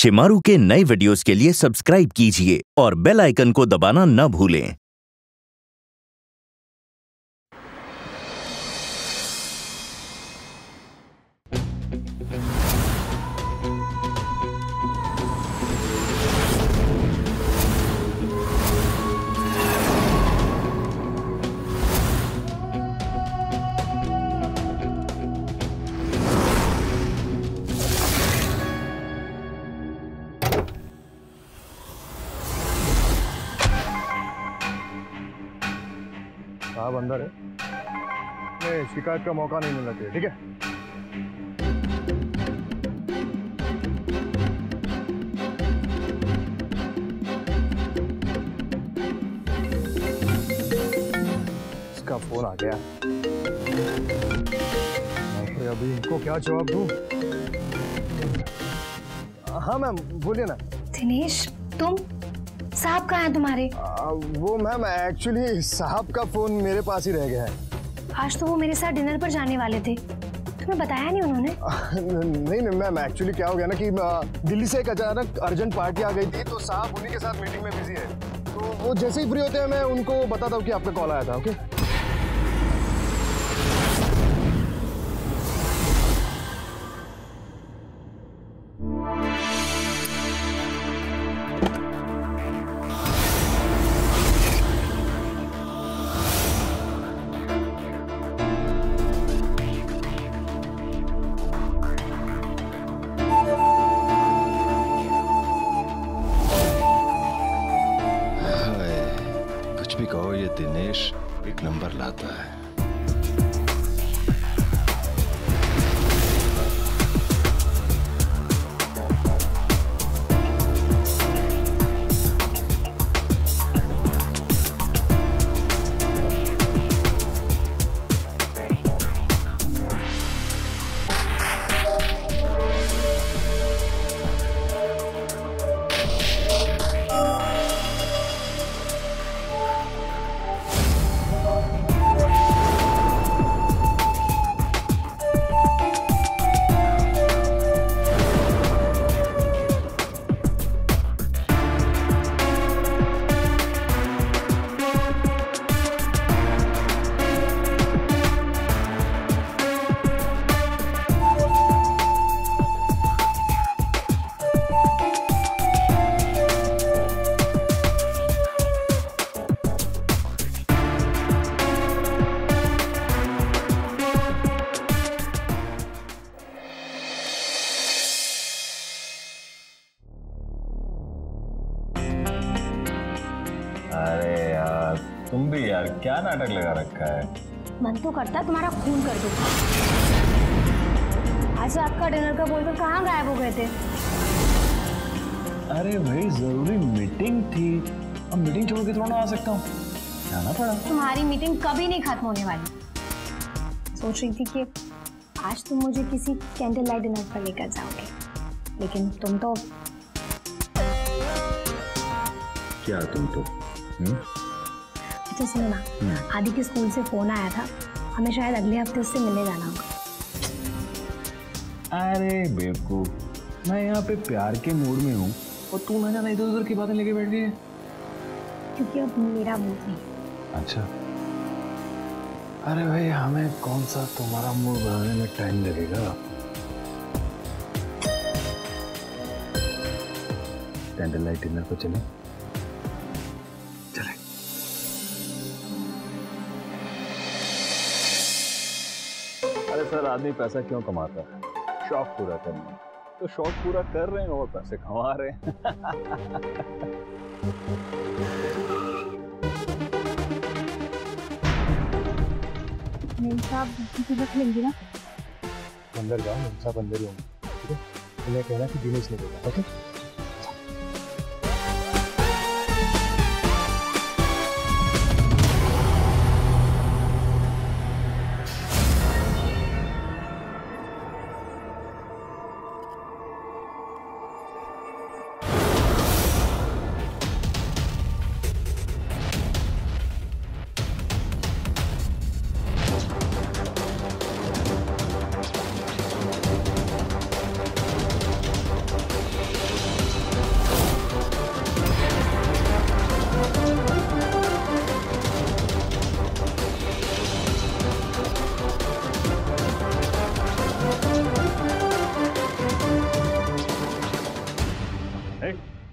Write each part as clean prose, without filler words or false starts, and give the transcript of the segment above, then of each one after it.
शिमारू के नए वीडियोस के लिए सब्सक्राइब कीजिए और बेल आइकन को दबाना न भूलें। साहब अंदर है, नहीं शिकायत का मौका नहीं मिलना चाहिए, ठीक है? इसका फोन आ गया। अरे अभी इनको क्या जवाब दूं? हाँ मैम बोलिए ना। दिनेश, तुम? साहब कहाँ हैं तुम्हारे? वो मैम एक्चुअली साहब का फोन मेरे पास ही रह गया है। आज तो वो मेरे साथ डिनर पर जाने वाले थे, तुम्हें बताया नहीं उन्होंने? नहीं मैम, एक्चुअली क्या हो गया ना कि दिल्ली से एक अचानक अर्जेंट पार्टी आ गई थी, तो साहब उन्हीं के साथ मीटिंग में बिजी है। तो वो जैसे ही फ्री होते हैं मैं उनको बताता हूँ कि आपका कॉल आया था। ओके भी कहो, ये दिनेश एक नंबर लाता है। अरे यार तुम भी यार क्या नाटक लगा रखा है। मन तो करता है तुम्हारा खून कर दूं। आज आपका डिनर का बोलकर कहाँ गायब हो गए थे? अरे भाई जरूरी मीटिंग थी, अब मीटिंग छोड़ के थोड़ा ना आ सकता हूँ, जाना पड़ा। तुम्हारी मीटिंग कभी नहीं खत्म होने वाली। सोच रही थी कि आज तुम मुझे किसी कैंडल लाइट डिनर पर लेकर जाओगे, लेकिन तुम तो क्या तुम तो अच्छा सुनो ना, आदि के स्कूल से फोन आया था, हमें शायद अगले हफ्ते उससे मिलने जाना होगा। अरे बेवकूफ, मैं यहाँ पे प्यार के मूड में हूँ और तू ना जाना इधर उधर की बातें लेके बैठ गई है। क्योंकि अब मेरा मूड नहीं। अच्छा, अरे भाई हमें कौन सा तुम्हारा मूड बनाने में टाइम लगेगा। कैंडल लाइट डिनर को चले। अरे सर, आदमी पैसा क्यों कमाता है? शौक पूरा करना। तो शौक पूरा कर रहे हैं और पैसे कमा रहे हैं। रख लेंगी ना? अंदर जाओ, साहब अंदर ही होंगे, ठीक है? उन्हें कहना कि दिनेश ने बोला। ओके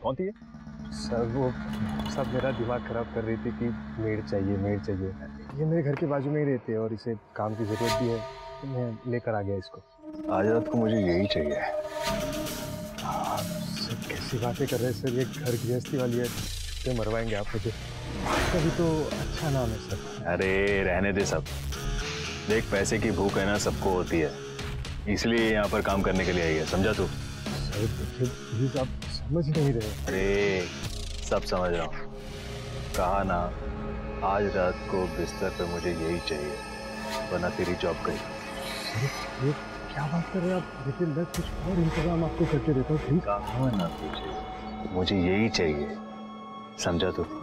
कौन थी ये? सर वो सब मेरा दिमाग खराब कर रही थी कि मेड चाहिए मेड चाहिए। ये मेरे घर के बाजू में ही रहते हैं और इसे काम की ज़रूरत भी है, तो मैं लेकर आ गया इसको। आज रात को मुझे यही चाहिए। सर कैसी बातें कर रहे हैं सर, ये घर गृहस्थी वाली है, तो मरवाएंगे आप मुझे। कभी तो अच्छा नाम है सर। अरे रहने दे सब, देख पैसे की भूख है ना सबको होती है, इसलिए यहाँ पर काम करने के लिए आई है, समझा तू? सर देखिए प्लीज, आप समझ नहीं रहे। अरे सब समझ रहा हूँ, कहा ना आज रात को बिस्तर पे मुझे यही चाहिए, वरना तेरी जॉब गई। ये क्या बात कर रहे हैं आप? देखिए मैं कुछ और इंतजाम आपको करके देता हूँ, प्लीज। कहा ना तुझे मुझे यही चाहिए, समझा तू?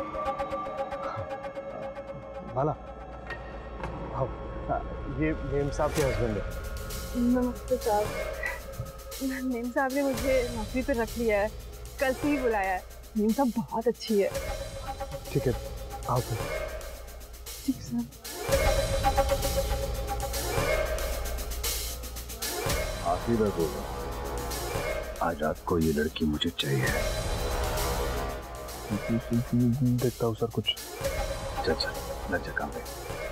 बाला आओ, ये मेम साहब के हस्बैंड है। नमस्ते साहब। मेम साहब ने मुझे नौकरी पे रख लिया है, कल से ही बुलाया है। मेम साहब बहुत अच्छी है। ठीक है आओ फिर। ठीक साहब। आखिरी बार बोल रहा हूँ, आज रात को ये लड़की मुझे चाहिए। देखता हूँ सर कुछ। चल चल लग जा काम पे।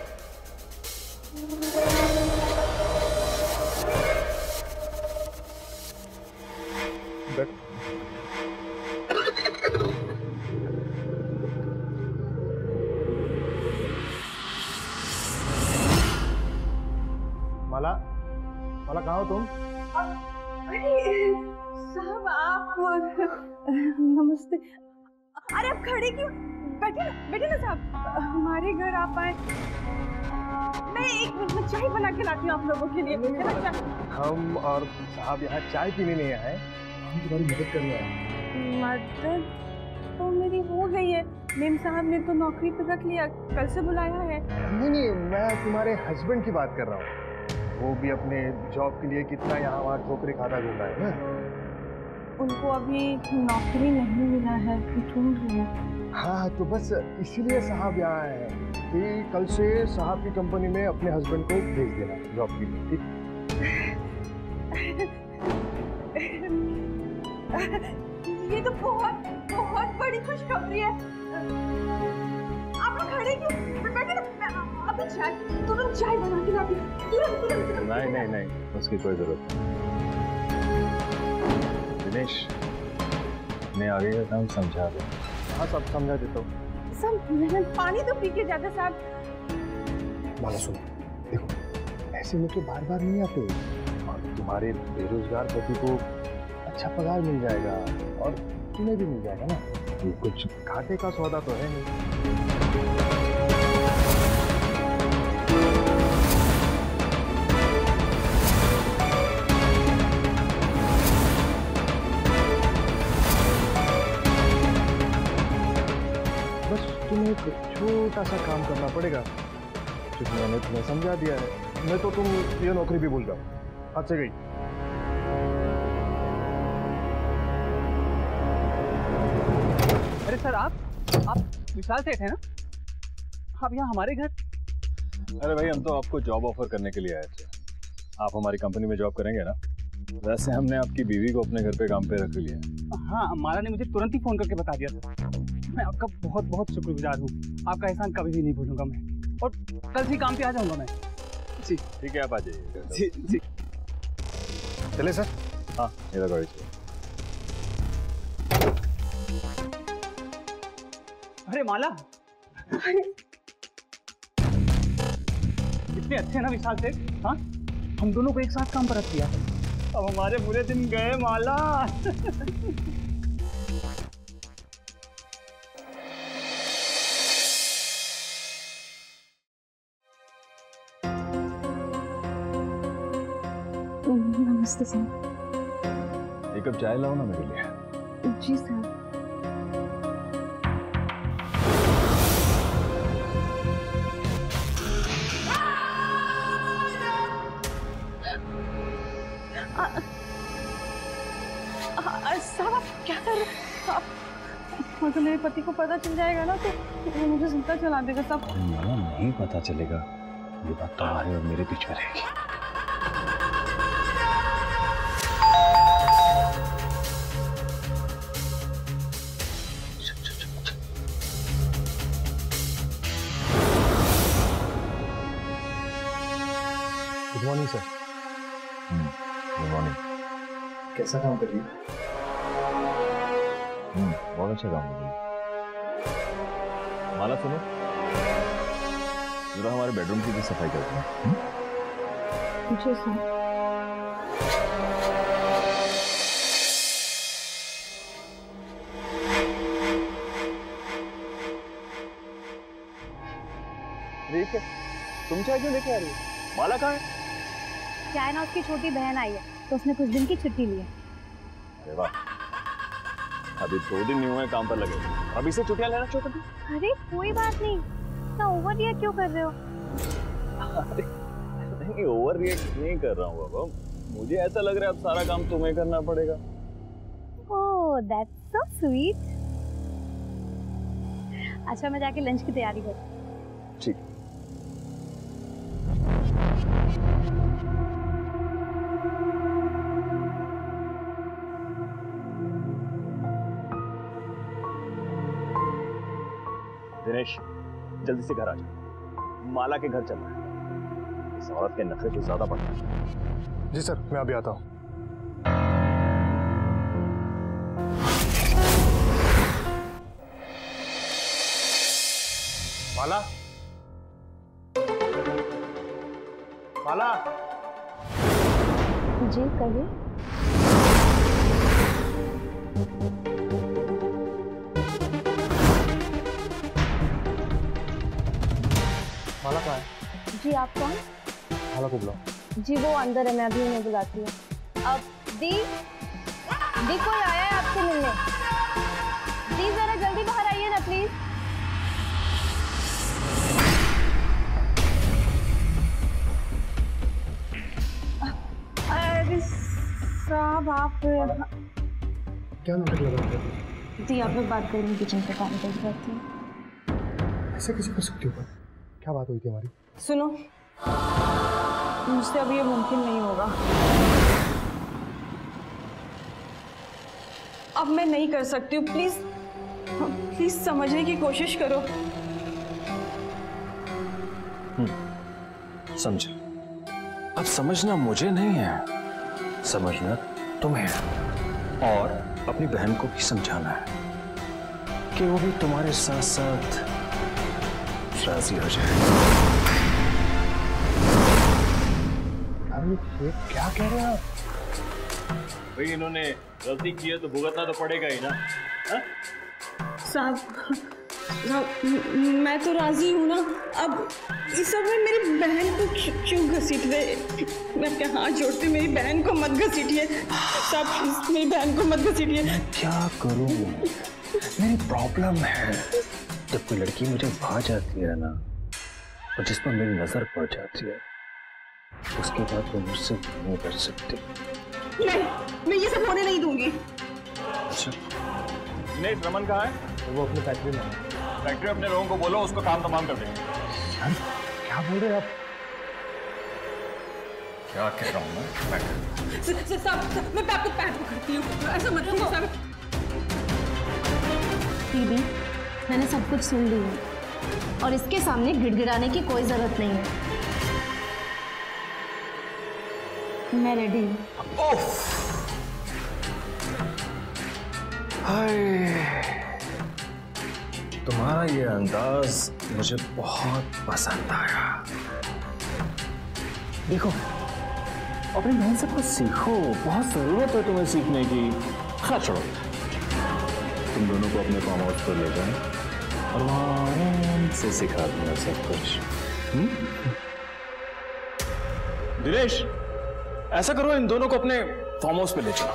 माला, माला कहाँ हो तुम? अरे साहब आप नमस्ते। अरे आप खड़े क्यों? बैठे ना साहब, हमारे घर आप आए। मैं एक मिनट में चाय बना के लाती हूँ आप लोगों के लिए। हम और साहब यहाँ चाय पीने नहीं आए, हम तुम्हारी मदद करने आए। मदद तो मेरी हो गई है, मेम साहब ने तो नौकरी पर रख लिया, कल से बुलाया है। नहीं, मैं तुम्हारे हस्बैंड की बात कर रहा हूँ। वो भी अपने जॉब के लिए कितना यहाँ वहाँ ठोकरे खाता घूम रहा है ना। उनको अभी नौकरी नहीं मिला है, ढूंढ रहे हैं। हाँ तो बस इसीलिए साहब यहाँ आए हैं कि कल से साहब की कंपनी में अपने हस्बैंड को भेज देना जॉब के लिए, ठीक? ये तो बहुत बहुत बड़ी खुशखबरी है। आप लोग खड़े क्यों? बैठे ना, अभी चाय, तुरंत चाय बना के लाती हूँ, तुरंत। नहीं उसकी कोई जरूरत नहीं। दिनेश मैं आगे का काम समझा दे। हाँ सब समझा देता हूँ। सब पानी तो पी के जाते साहब। माला सुनो, देखो ऐसे में तो बार बार नहीं आते, और तुम्हारे बेरोजगार पति को अच्छा पगार मिल जाएगा और तुम्हें भी मिल जाएगा ना। ये कुछ घाटे का सौदा तो है नहीं। बस तुम्हें एक छोटा सा काम करना पड़ेगा, जो मैंने तुम्हें समझा दिया है। मैं तो तुम ये नौकरी भी भूल जाओ, हाथ से गई। अरे सर आप विशाल सेठ हैं ना? आप यहाँ हमारे घर? अरे भाई हम तो आपको जॉब ऑफर करने के लिए आए थे। आप हमारी कंपनी में जॉब करेंगे ना? वैसे हमने आपकी बीवी को अपने घर पे काम पे रख लिया। हाँ, माला ने मुझे तुरंत ही फोन करके बता दिया था। मैं आपका बहुत बहुत शुक्रगुजार हूँ, आपका एहसान कभी भी नहीं भूलूंगा मैं, और कल से काम पे आ जाऊंगा मैं। जी ठीक है, आप आ जाइए। जी चले सर? हाँ मेरा गाड़ी चाहिए। अरे माला, कितने अच्छे ना विशाल सेठ। हाँ हम दोनों को एक साथ काम पर रख दिया, अब हमारे बुरे दिन गए माला। नमस्ते सर। एक कप चाय लाओ ना मेरे लिए। जी सर। साहब क्या कर रहे हैं? अगर मेरे पति को पता चल जाएगा ना तो वो मुझे जिंदा चला देगा साहब। नहीं पता चलेगा, ये बात तुम्हारे और मेरे बीच में रहेगी। Morning sir. Good morning. कैसा काम कर रही है? बहुत अच्छा काम कर रही है। माला सुनो, जरा हमारे बेडरूम की भी सफाई करते हैं। जी सर। ठीक है, तुम चाय क्यों लेके आ रही हो? माला कहाँ है? चाहे ना उसकी छोटी बहन आई है तो उसने कुछ दिन की छुट्टी ली है। अरे वाह, अभी 2 दिन नहीं हुए काम पर लगे, अभी से छुट्टियां लेना शुरू कर दी? अरे कोई बात नहीं, इतना ओवर रिएक्ट क्यों कर रहे हो? अरे नहीं, ओवर रिएक्ट नहीं कर रहा हूँ बाबा, मुझे ऐसा लग रहा है अब सारा काम तुम्हें करना पड़ेगा। Oh that's so sweet. अच्छा मैं जाके लंच की तैयारी करती हूँ। ठीक। दिनेश, जल्दी से घर आ जा, माला के घर चलना है। इस औरत के नखरे कुछ ज्यादा बढ़ रहे हैं। जी सर, मैं अभी आता हूँ। माला, माला। जी कहिए। माला कहाँ है? जी आप कौन? माला को बुलाओ। जी वो अंदर है, मैं अभी उन्हें बुलाती हूँ। अब दी कोई आया है आपसे मिलने। दी जरा जल्दी बाहर आइए ना प्लीज। अरे साहब आप क्या नाटक लगा रहे हो? दी आप लोग बात करेंगे, किचन पे काम कर सकती हूँ। ऐसे कैसे कर सकती हो? क्या बात हुई थी हमारी? सुनो, मुझसे अब ये मुमकिन नहीं होगा। अब मैं नहीं कर सकती हूँ, प्लीज प्लीज समझने की कोशिश करो। समझ, अब समझना मुझे नहीं है, समझना तुम्हें है, और अपनी बहन को भी समझाना है कि वो भी तुम्हारे साथ साथ राजी हो जाए। अरे ये क्या कह रहे हैं आप? भाई इन्होंने गलती की है तो भुगतना तो पड़ेगा ही ना। साहब मैं तो राजी हूँ ना। अब इस सब में मेरी बहन को क्यों घसीट रहे? मैं अपने हाथ जोड़ती, मेरी बहन को मत घसीटिए साहब, प्लीज मेरी बहन को मत घसीटिए। क्या करूं? मेरी प्रॉब्लम है, जब कोई लड़की मुझे भा जाती है ना, और जिस पर मेरी नजर पड़ जाती है, उसके बाद वो मुझसे नहीं कर सकती। नहीं, मैं ये सब होने नहीं दूंगी। अच्छा, नहीं, रमन कहाँ है? वो अपनी फैक्ट्री में है। फैक्ट्री अपने लोगों को बोलो, उसको काम तमाम कर देंगे। क्या बोल रहे हैं आप? क्या कह रहा हूँ मैं? साहब मैं आपको पैर पकड़ती हूँ, ऐसा मत करो साहब। दीदी मैंने सब कुछ सुन ली है और इसके सामने गिड़गिड़ाने की कोई जरूरत नहीं है। मैं रेडी हूँ। हाय, तुम्हारा ये अंदाज मुझे बहुत पसंद आया। देखो, अपनी बहन से कुछ सीखो, बहुत जरूरत है तुम्हें सीखने की। खैर छोड़ो, तुम दोनों को अपने फार्म हाउस पर ले जाए और वहां आराम से सिखा दूंगा सब कुछ। दिनेश, ऐसा करो, इन दोनों को अपने फार्म हाउस पे ले चलो।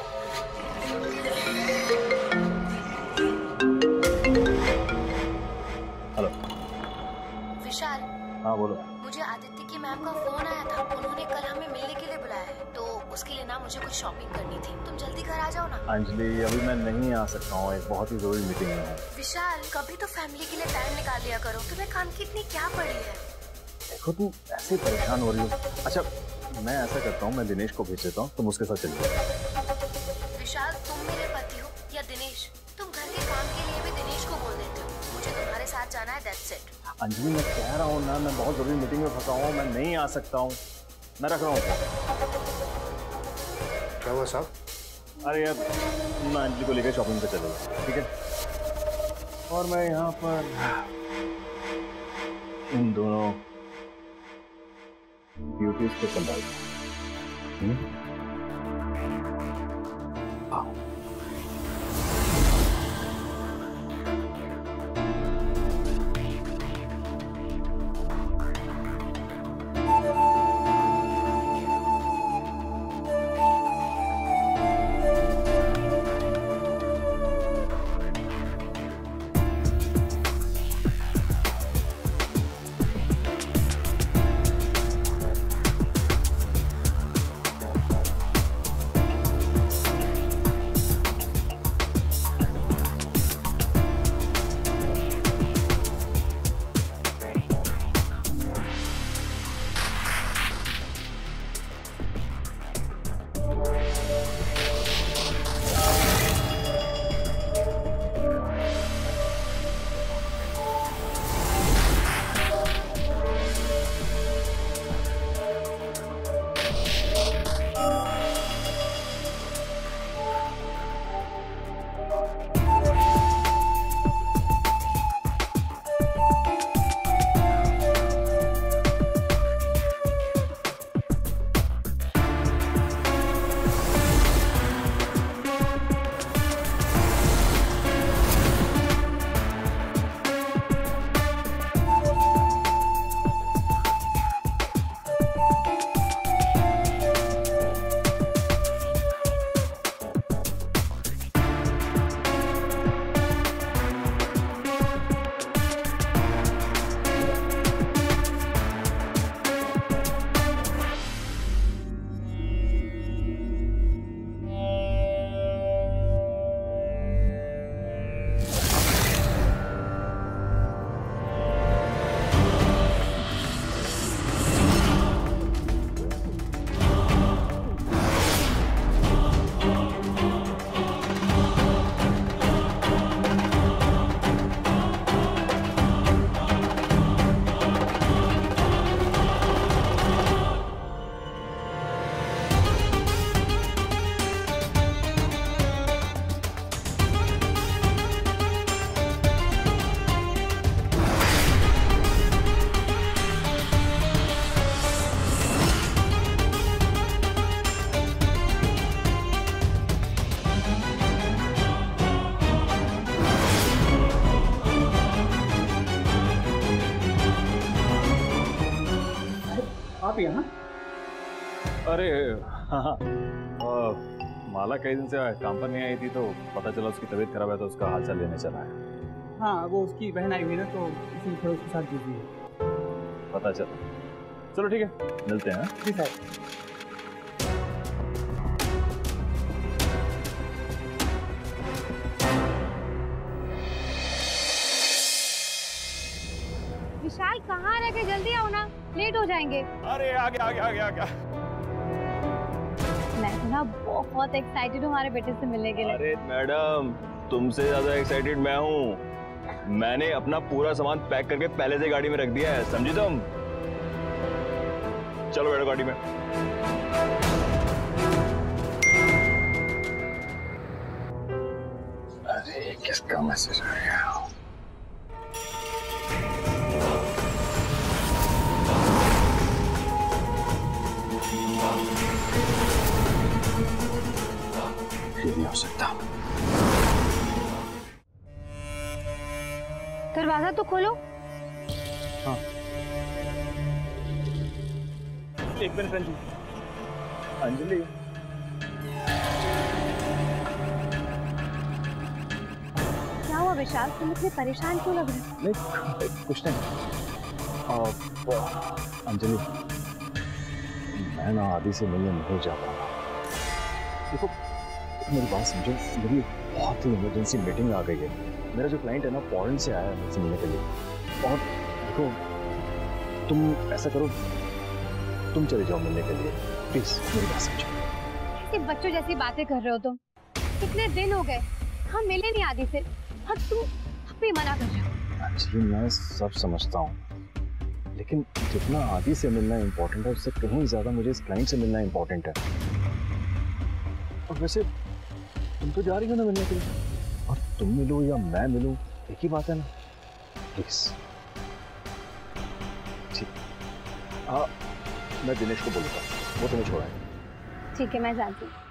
हेलो विशाल। हाँ बोलो। मुझे आदित्य की मैम का फोन आया था, उन्होंने कल हमें मिलने के लिए बुलाया है, तो उसके लिए ना मुझे कुछ शॉपिंग करनी थी। तुम जल्दी घर आ जाओ ना। अंजलि, अभी मैं नहीं आ सकता हूँ, एक बहुत ही जरूरी मीटिंग में हूँ। विशाल, कभी तो फैमिली के लिए टाइम निकाल लिया करो, तुम्हें काम की इतनी क्या पड़ी है? देखो तुम ऐसे परेशान हो रही हो। अच्छा मैं ऐसा करता हूँ, मैं दिनेश को भेज देता हूँ, तुम उसके साथ चलिए। विशाल, तुम मेरे पति हो या दिनेश? तुम घर के काम के लिए भी दिनेश को बोल देते हो, मुझे तुम्हारे साथ जाना है, दैट्स इट। अंजलि मैं कह रहा हूँ ना, मैं बहुत जरूरी मीटिंग में फंसा हूँ, मैं नहीं आ सकता हूँ। मैं रख रहा हूँ। क्या हुआ साहब? अरे यार, मैं अंजलि को लेकर शॉपिंग पे चलेगा, ठीक है? और मैं यहाँ पर इन दोनों ब्यूटीज को संभालता हूँ। आप यहाँ? अरे हाँ, माला कई दिन से काम पर नहीं आई थी, तो पता चला उसकी तबीयत खराब है, तो उसका हालचाल लेने चला है। हाँ, वो उसकी बहन आई हुई ना, तो इसी थोड़ा उसके साथ बिजी है। पता चला। चलो ठीक है, मिलते हैं। जी साहब। विशाल कहाँ रह गए? जल्दी आओ ना, लेट हो जाएंगे। अरे आ गया। मैं तो ना बहुत एक्साइटेड हूँ हमारे बेटे से मिलने के लिए। अरे मैडम, तुमसे ज्यादा एक्साइटेड मैं हूँ। मैंने अपना पूरा सामान पैक करके पहले से गाड़ी में रख दिया है, समझी तुम? चलो बैठो गाड़ी में। अरे किसका मैसेज आ गया? ये नहीं हो सकता। दरवाजा तो खोलो। हाँ। एक मिनट अंजलि। अंजलि, क्या हुआ विशाल, तुम इतने परेशान क्यों लग रहे हो? नहीं कुछ नहीं। अंजलि, मैं ना आदि से मिलने नहीं जा पा रहा। देखो मेरी बात समझो, मेरी बहुत ही इमरजेंसी मीटिंग आ गई है। मेरा जो क्लाइंट है ना, फॉरेन से आया है मुझसे मिलने के लिए। और देखो तुम ऐसा करो, तुम चले जाओ मिलने के लिए, प्लीज मेरी बात समझो। ऐसे बच्चों जैसी बातें कर रहे हो तुम। कितने दिन हो गए हम मिले नहीं आदि से, अब तुम भी मना कर रहे हो। एक्चुअली मैं सब समझता हूँ, लेकिन जितना आदि से मिलना इम्पोर्टेंट है उससे कहीं ज्यादा मुझे इस क्लाइंट से मिलना इम्पोर्टेंट है। और वैसे तुम तो जा रही हो ना मिलने के लिए, और तुम मिलो या मैं मिलूं एक ही बात है ना। प्लीज ठीक, मैं दिनेश को बोलूंगा, वो तुम्हें छोड़ाएगा। ठीक है, मैं जाती हूँ।